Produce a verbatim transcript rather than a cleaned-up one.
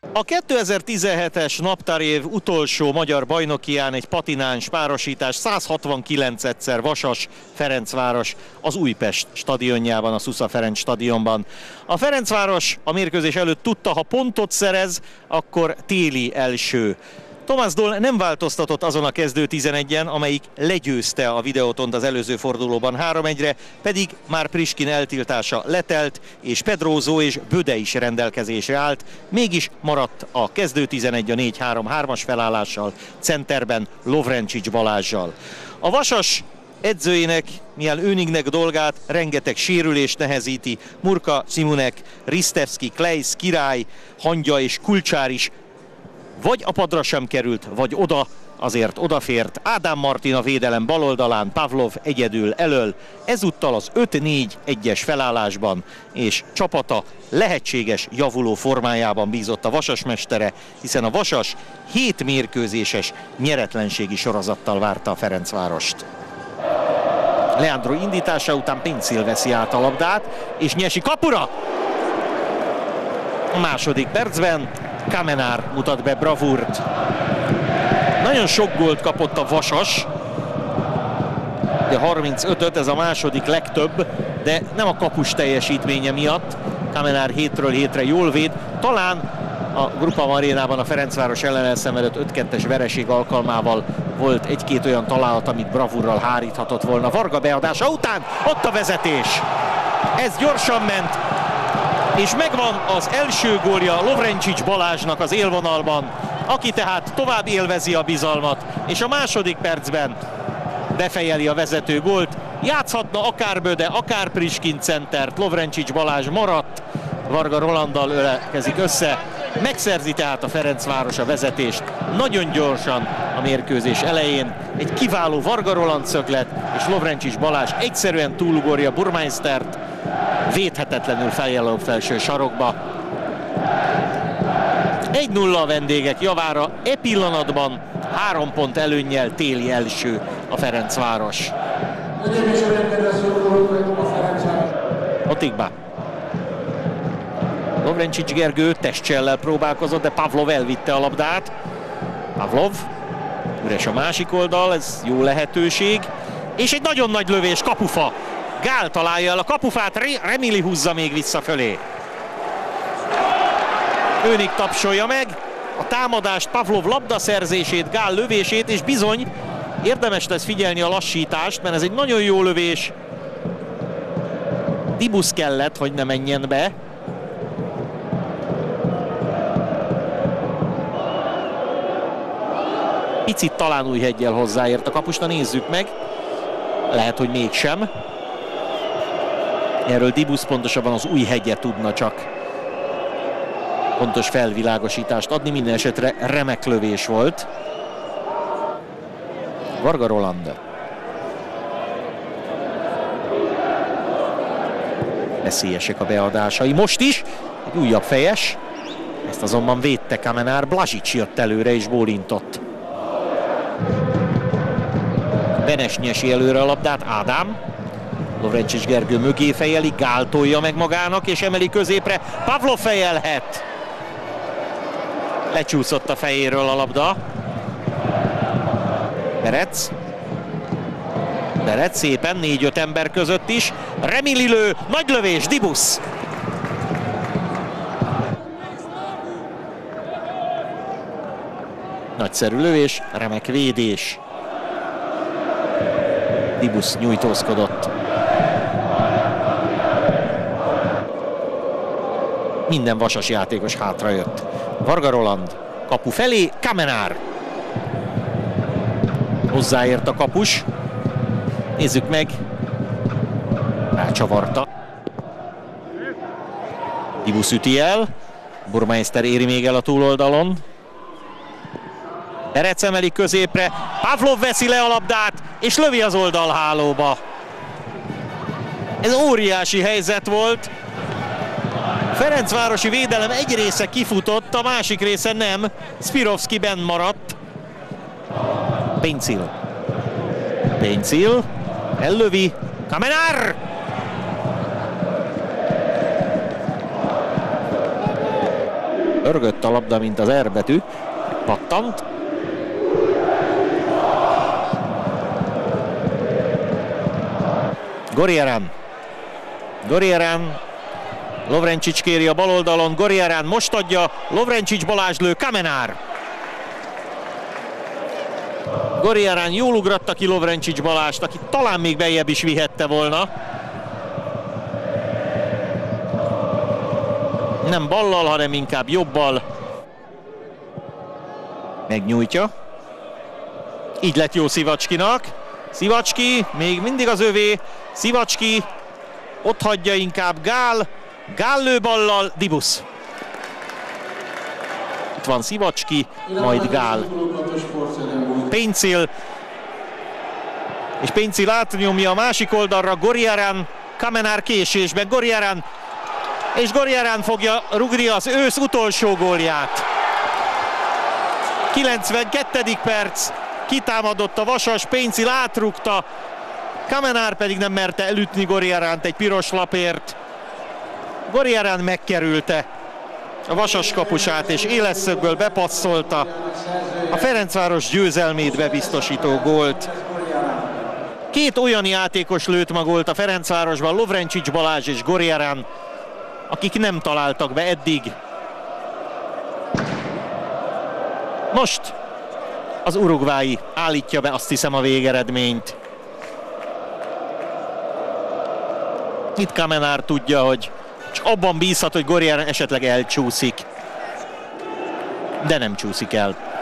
A kétezer-tizenhetes naptárév utolsó magyar bajnokián egy patináns párosítás, száz hatvankilencedszer Vasas Ferencváros az Újpest stadionjában, a Szusza Ferenc stadionban. A Ferencváros a mérkőzés előtt tudta, ha pontot szerez, akkor téli első. Thomas Doll nem változtatott azon a kezdő tizenegyen, amelyik legyőzte a Videótont az előző fordulóban három egyre, pedig már Priskin eltiltása letelt, és Pedrózó és Böde is rendelkezésre állt, mégis maradt a kezdő tizenegy a négy három hármas felállással, centerben Lovrencsics Balázssal. A Vasas edzőjének, milyen Önignek dolgát rengeteg sérülés nehezíti, Murka, Simonek, Risztevszki, Klejsz, Király, Hangya és Kulcsár is vagy a padra sem került, vagy oda, azért odafért. Ádám Martin a védelem baloldalán, Pavlov egyedül elől, ezúttal az öt négy egyes felállásban, és csapata lehetséges javuló formájában bízott a Vasas mestere, hiszen a Vasas hét mérkőzéses nyeretlenségi sorozattal várta a Ferencvárost. Leandro indítása után Pencil veszi át a labdát, és nyesi kapura! A második percben Kamenár mutat be bravúrt. Nagyon sok gólt kapott a Vasas, de harmincötöt, ez a második legtöbb, de nem a kapus teljesítménye miatt. Kamenár hétről hétre jól véd, talán a Grupa Arénában a Ferencváros ellen elszenvedett öt kettes vereség alkalmával volt egy-két olyan találat, amit bravúrral háríthatott volna. Varga beadása után ott a vezetés. Ez gyorsan ment, és megvan az első gólja Lovrencsics Balázsnak az élvonalban, aki tehát tovább élvezi a bizalmat, és a második percben befejeli a vezető gólt. Játszhatna akár Böde, akár Priskin centert, Lovrencsics Balázs maradt, Varga Rolanddal ölekezik össze, megszerzi tehát a Ferencváros a vezetést nagyon gyorsan a mérkőzés elején. Egy kiváló Varga Roland szöglet, és Lovrencsics Balázs egyszerűen túlugorja Burmeistert, védhetetlenül feljelölt felső sarokba. egy nulla a vendégek javára, e pillanatban három pont előnnyel téli első a Ferencváros. Otikba. Lovrencsics Gergő testcsellel próbálkozott, de Pavlov elvitte a labdát. Pavlov, üres a másik oldal, ez jó lehetőség. És egy nagyon nagy lövés, kapufa. Gál találja el a kapufát, Remili húzza még vissza fölé. Önig tapsolja meg a támadást, Pavlov labdaszerzését, Gál lövését, és bizony érdemes lesz figyelni a lassítást, mert ez egy nagyon jó lövés. Dibusz kellett, hogy ne menjen be. Picit talán Újheggyel hozzáért a kapusna, nézzük meg. Lehet, hogy mégsem. Erről Dibusz, pontosabban az Újhegye tudna csak pontos felvilágosítást adni. Minden esetre remek lövés volt. Varga Roland. Veszélyesek a beadásai. Most is egy újabb fejes. Ezt azonban védte Kamenár. Blazsics jött előre és bólintott. Benes nyesi előre a labdát, Ádám. Lovrencsics Gergő mögé fejeli, Gál tolja meg magának és emeli középre. Pavlov fejelhet. Lecsúszott a fejéről a labda. Berec. Berec szépen, négy-öt ember között is. Remili lő, nagy lövés, Dibusz. Nagyszerű lövés, remek védés. Dibusz nyújtózkodott. Minden Vasas játékos hátrajött. Varga Roland kapu felé, Kamenár. Hozzáért a kapus. Nézzük meg. Rácsavarta. Dibusz üti el. Burmeister éri még el a túloldalon. Berec emeli középre, Pavlov veszi le a labdát, és lövi az oldalhálóba. Ez óriási helyzet volt. Ferencvárosi védelem egy része kifutott, a másik része nem. Spirovski benn maradt. Pencil. Pencil. Ellövi. Kamenár! Örgött a labda, mint az R betű. Pattant. Gorjárán. Gorjárán. Lovrencsics kéri a bal oldalon. Gorjárán most adja. Lovrencsics, Balázs lő. Kamenár. Gorjárán jól ugratta ki Lovrencsics Balást, aki talán még beljebb is vihette volna. Nem ballal, hanem inkább jobbal. Megnyújtja. Így lett jó Szivacskinak. Szivacski, még mindig az övé. Szivacski, ott hagyja inkább Gál. Gál lő ballal, Dibusz. Itt van Szivacski, majd Gál. Péncél. És Péncél átnyomja a másik oldalra, Gorjárán, Kamenár késésben, Gorjárán. És Gorjárán fogja rugni az ősz utolsó gólját. kilencvenkettedik perc, kitámadott a Vasas, Péncél átrugta, Kamenár pedig nem merte elütni Gorjáránt egy piros lapért. Gorjárán megkerülte a Vasas kapusát, és éles szögből bepasszolta a Ferencváros győzelmét bebiztosító gólt. Két olyan játékos lőtt ma gólt a Ferencvárosban, Lovrencsics Balázs és Gorjárán, akik nem találtak be eddig. Most az urugvái állítja be, azt hiszem, a végeredményt. Itt Kamenár tudja, hogy csak abban bízhat, hogy Gorjárán esetleg elcsúszik. De nem csúszik el.